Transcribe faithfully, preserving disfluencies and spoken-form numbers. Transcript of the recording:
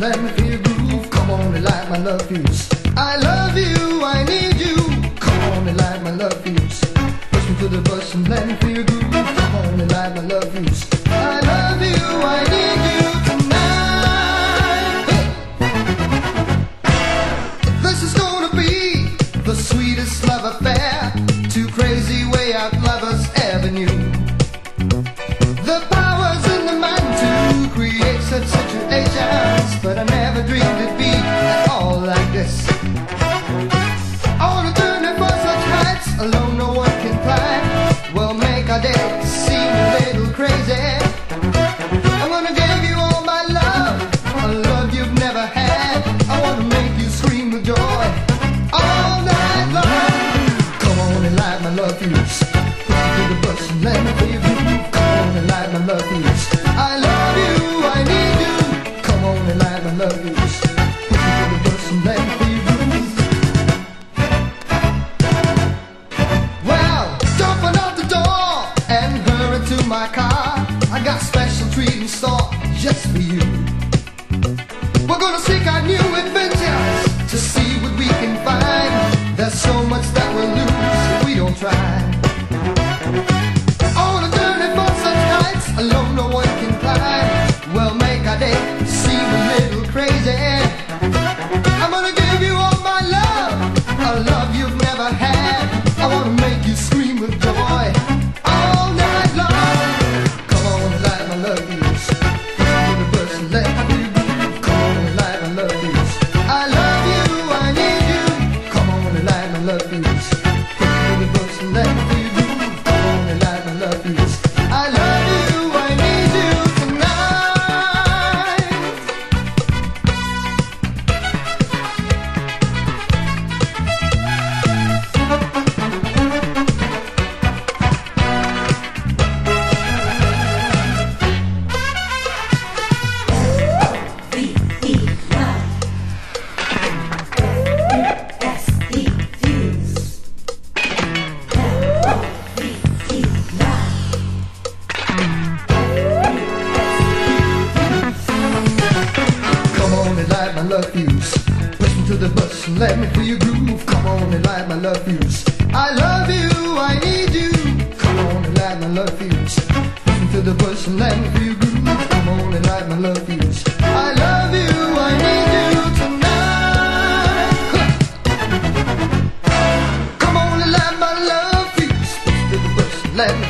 let me feel your groove. Come on and light my love fuse. I love you, I need you. Come on and light my love fuse. Push me to the bus and let me feel your groove. Come on and light my love fuse. I love you, I need you tonight. Hey. This is gonna be the sweetest love affair. Two crazy way out lovers ever knew. The power's in the man to create such situations, but I never dreamed it'd be at all like this. On a journey for such heights, alone no one can climb. Will make our day seem a little crazy. I'm gonna give you all my love, a love you've never had. I wanna make you scream with joy all night long. Come on and light my love fuse. Put me to the bus and let me feel your groove. Come on and light my love fuse. I love you, I need you. Come on and light my love fuse. Put me to the bus and let me feel your groove. Well, jumping out the door and hurry to my car. I got special treat in store just for you. We're gonna seek out new adventures to see what we can find. There's so much that we'll lose if we don't try. On a journey for such heights, alone no one can climb. We'll make our day seem a little crazy. I'm gonna give you all my love, a love you've never had. I wanna make you scream with joy all night long. Come on and light my love fuse. Push me to the bus and let me feel your groove. Come on and light my love fuse. I love you, I need you. Come on and light my love fuse. Push me to the bus and let me feel your groove. Come on and light my love fuse. I love you, I need you tonight. My love fuse. Push me to the bus and let me feel your groove. Come on and light my love fuse. I love you, I need you. Come on and light my love fuse. Push me to the bus and let me feel your groove. Come on and light my love fuse. I love you, I need you tonight. Huh. Come on and light my love fuse. Push me to the bus and let me